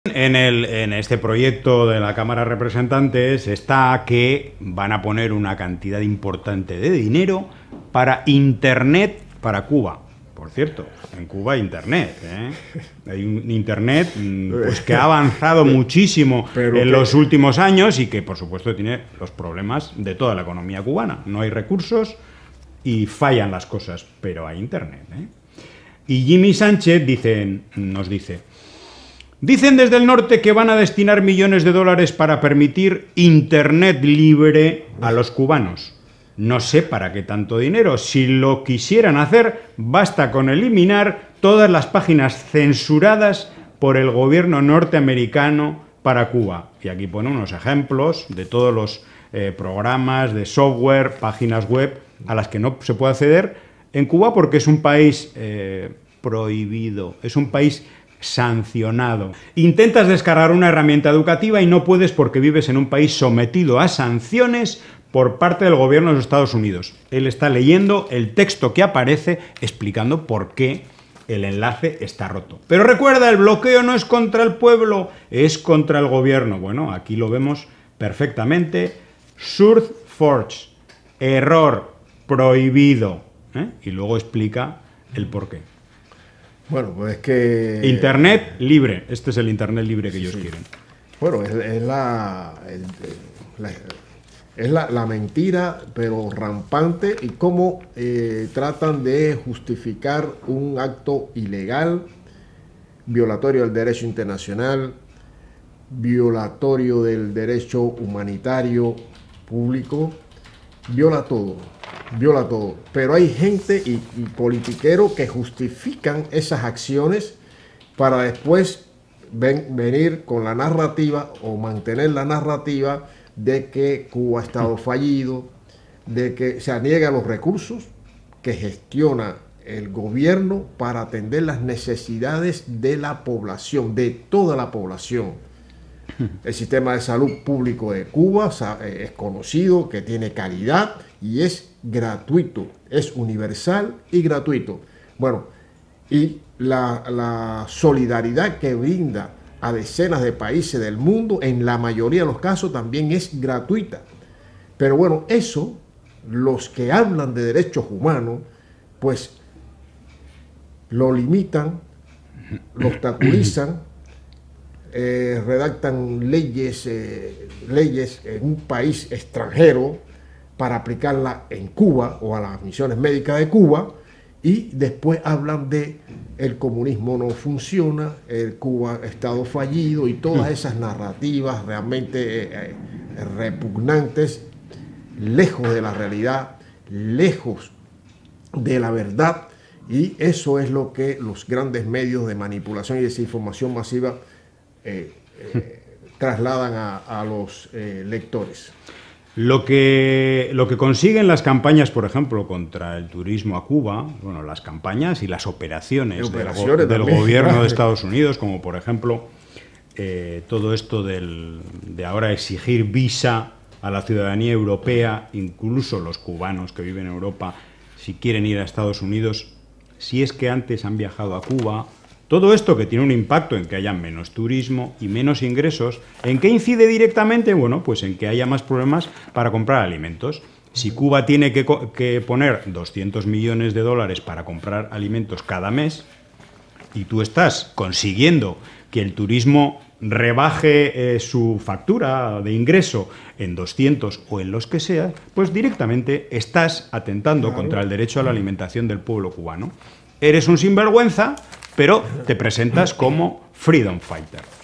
En este proyecto de la Cámara de Representantes está que van a poner una cantidad importante de dinero para Internet para Cuba. Por cierto, en Cuba hay Internet, ¿eh? Hay un Internet pues, que ha avanzado muchísimo en los últimos años y que, por supuesto, tiene los problemas de toda la economía cubana. No hay recursos y fallan las cosas, pero hay Internet, ¿eh? Y Jimmy Sánchez nos dice... Dicen desde el norte que van a destinar millones de dólares para permitir Internet libre a los cubanos. No sé para qué tanto dinero. Si lo quisieran hacer, basta con eliminar todas las páginas censuradas por el gobierno norteamericano para Cuba. Y aquí pone unos ejemplos de todos los programas de software, páginas web, a las que no se puede acceder en Cuba porque es un país prohibido, es un país sancionado. Intentas descargar una herramienta educativa y no puedes porque vives en un país sometido a sanciones por parte del gobierno de los Estados Unidos. Él está leyendo el texto que aparece explicando por qué el enlace está roto. Pero recuerda, el bloqueo no es contra el pueblo, es contra el gobierno. Bueno, aquí lo vemos perfectamente. SourceForge, error, prohibido. Y luego explica el por qué. Bueno, pues es que... Internet libre. Este es el Internet libre que ellos quieren. Bueno, es la mentira, pero rampante, y cómo tratan de justificar un acto ilegal, violatorio del derecho internacional, violatorio del derecho humanitario público, viola todo. Pero hay gente y politiqueros que justifican esas acciones para después venir con la narrativa o mantener la narrativa de que Cuba ha estado fallido, de que se niega los recursos que gestiona el gobierno para atender las necesidades de la población, de toda la población. El sistema de salud público de Cuba es conocido, que tiene calidad y es gratuito, es universal y gratuito. Bueno, y la solidaridad que brinda a decenas de países del mundo, en la mayoría de los casos también es gratuita. Pero bueno, eso, los que hablan de derechos humanos, pues lo limitan, lo obstaculizan, redactan leyes en un país extranjero para aplicarla en Cuba o a las misiones médicas de Cuba, y después hablan de el comunismo no funciona, el Cuba estado fallido y todas esas narrativas realmente repugnantes, lejos de la realidad, lejos de la verdad, y eso es lo que los grandes medios de manipulación y desinformación masiva trasladan a los lectores. Lo que consiguen las campañas, por ejemplo, contra el turismo a Cuba, bueno, las campañas y las operaciones del gobierno de Estados Unidos, como por ejemplo todo esto de ahora exigir visa a la ciudadanía europea, incluso los cubanos que viven en Europa, si quieren ir a Estados Unidos, si es que antes han viajado a Cuba. Todo esto que tiene un impacto en que haya menos turismo y menos ingresos. ¿En qué incide directamente? Bueno, pues en que haya más problemas para comprar alimentos. Si Cuba tiene que poner 200 millones de dólares para comprar alimentos cada mes y tú estás consiguiendo que el turismo rebaje su factura de ingreso en 200 o en los que sea, pues directamente estás atentando contra el derecho a la alimentación del pueblo cubano. Eres un sinvergüenza, pero te presentas como freedom fighter.